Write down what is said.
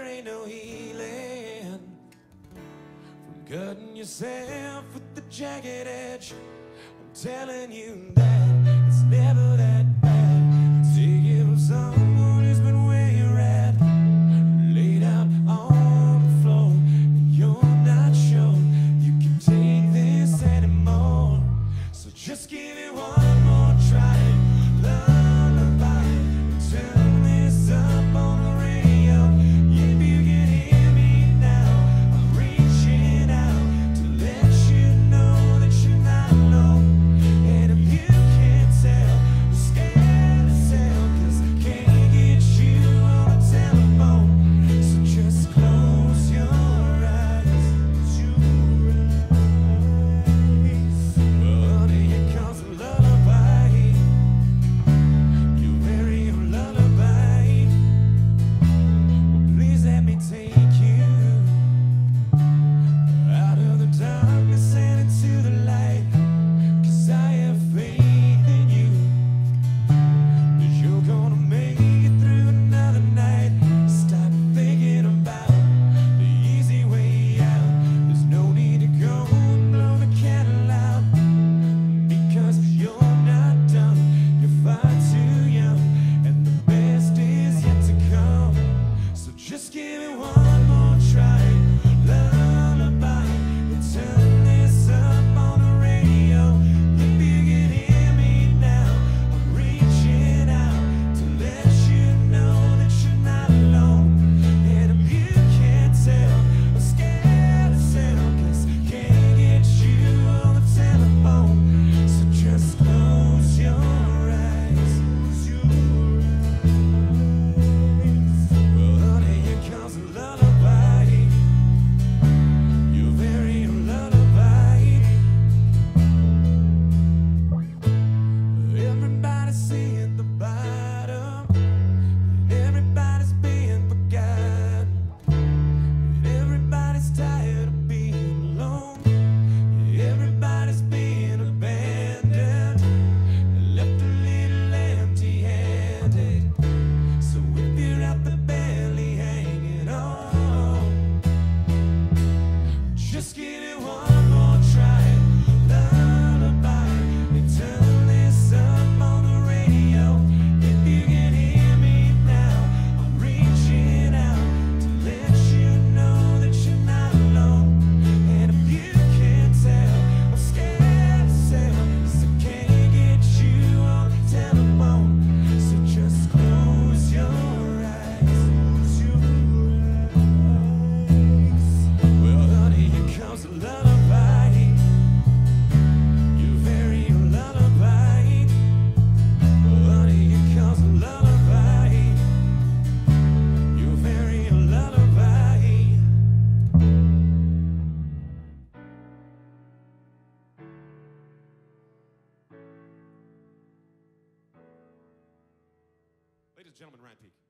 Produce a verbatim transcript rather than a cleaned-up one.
there ain't no healing from cutting yourself with the jagged edge. I'm telling you that it's never that bad. Take it from someone who's been where you're at, laid out on the floor, and you're not sure you can take this anymore. So just give it one more try. Lullaby, turn this up on the radio. If you can hear me now, I'm reaching out to let you know that you're not alone. And if you can't tell, I'm scared to tell, 'cause I can't get you on the telephone. So just close your eyes, your eyes. Well, honey, here comes a lullaby, your very own lullaby. Well, please let me take you out of the darkness and into the light, 'cause I have faith in you, that you're gonna make it through another night. Stop thinking about the easy way out. There's no need to go and blow the candle out, because you're not done. You're far too young, and the best is yet to come. So just give it one more try. Lullaby, and turn this up on the radio. If you can hear me now, I'm reaching out to let you know that you're not alone. And if you can't tell, I'm scared to tell, 'cause I can't get you on the telephone. So just close your eyes, close your eyes. Well, honey, here comes a lullaby, your very own lullaby. Everybody's seeing the bottom, and everybody's being forgotten, and everybody's tired of being alone. Everybody's being abandoned and left a little empty-handed. So if you're out there barely hanging on, just give it one more try. Lullaby, and turn this up on the radio. If you can hear me now, I'm reaching out to let you know that you're not alone. And if you can't tell, I'm scared to tell, 'cause I can't get you on the telephone. So just close your eyes, close your eyes. Well, honey, here comes a lullaby, your very own lullaby. Well, honey, here comes a lullaby, your very own lullaby. Ladies and gentlemen, Ryan Peake.